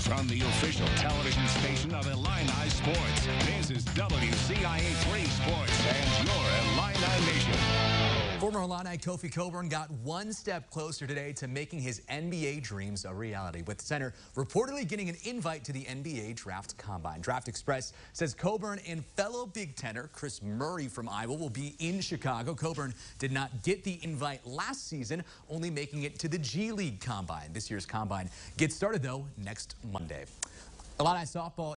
From the official television station of Illini Sports, this is WCIA3 Sports and your Illini Nation. Former Illini Kofi Cockburn got one step closer today to making his NBA dreams a reality, with the center reportedly getting an invite to the NBA Draft Combine. Draft Express says Cockburn and fellow Big Tenner Chris Murray from Iowa will be in Chicago. Cockburn did not get the invite last season, only making it to the G League Combine. This year's Combine gets started, though, next Monday. Illini softball